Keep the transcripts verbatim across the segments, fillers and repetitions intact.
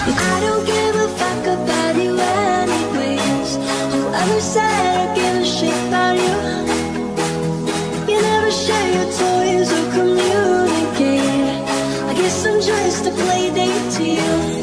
I don't give a fuck about you anyways. Whoever said I give a shit about you? You never share your toys or communicate. I guess I'm just a play date to you.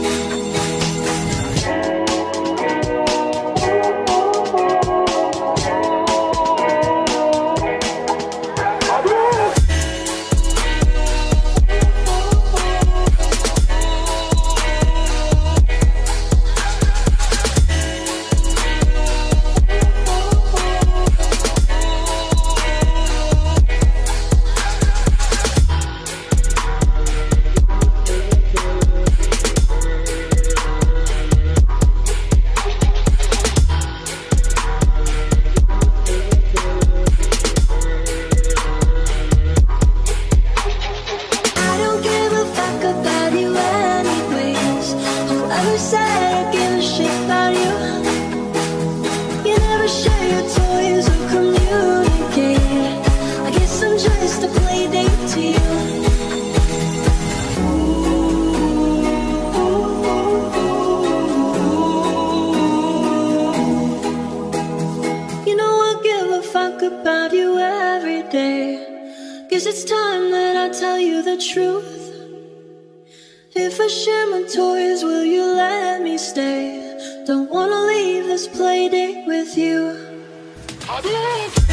About you every day. Guess it's time that I tell you the truth. If I share my toys, will you let me stay? Don't wanna leave this play date with you.